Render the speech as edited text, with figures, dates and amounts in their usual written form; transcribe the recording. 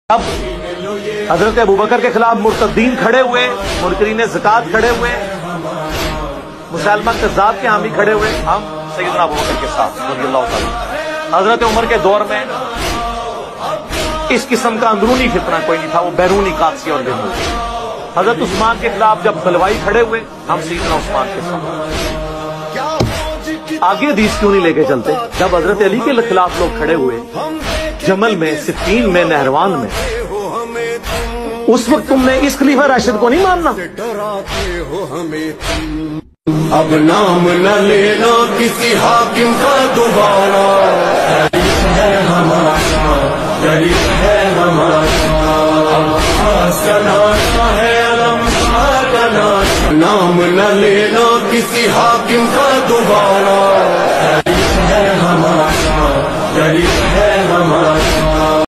अब हजरत अबू बकर के खिलाफ मुर्तद्दीन खड़े हुए, मुनकरीन ज़कात खड़े हुए, मुसलमान कज़्ज़ाब के हामी खड़े हुए। हम सैयदना अबू बकर के साथ रज़ियल्लाहु ताला। हजरत उमर के दौर में इस किस्म का अंदरूनी फितना कोई नहीं था, वो बैरूनी कादसी और बेरूनी। हजरत उस्मान के खिलाफ जब हलवाई खड़े हुए, हम सैयदना उस्मान के साथ। आगे हदीस क्यों नहीं लेके चलते? जब हजरत अली के खिलाफ लोग खड़े हुए जमल में, सिफ़ीन में, नहरवान में, उस वक्त तुमने इस खलीफा राशिद को नहीं मानना? अब नाम न लेना किसी हाकिम का दोबारा, है हमारा, है हमारा। नाम न लेना किसी हाकिम का दोबारा।